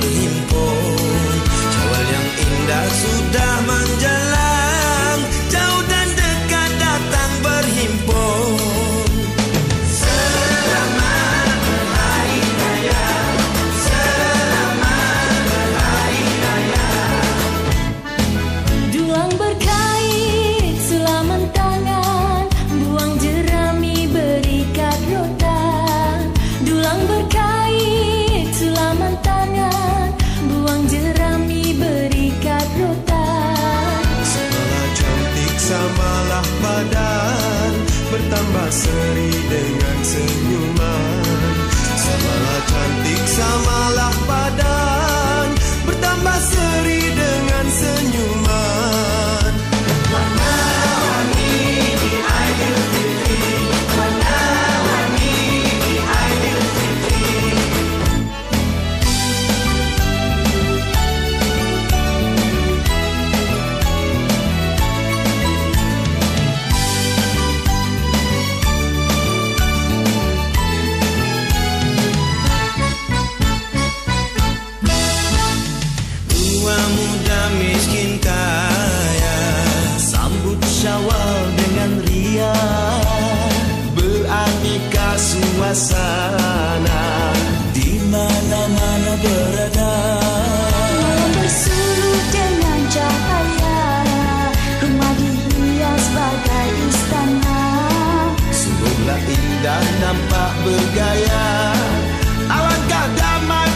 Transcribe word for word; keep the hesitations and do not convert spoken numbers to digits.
berhimpun. Syawal yang indah sudah menjelang, jauh dan dekat datang berhimpun. Selamat berhari raya, selamat berhari raya. Dulang berkait sulaman tangan, buang jerami berikat rotan. Dulang berkait sulaman tangan, buang jerami berikat rotan. Samalah cantik, samalah padan, bertambah seri dengan senyuman. Samalah cantik, samalah padan, bertambah seri dengan senyuman. Warna-warni di Aidilfitri, warna-warni di Aidilfitri. Tua muda miskin kaya, sambut Syawal dengan ria, beraneka suasana di mana-mana berada. Malam bersuruh dengan cahaya, rumah dihias bagai istana. Sungguhlah indah nampak bergaya, alangkah damai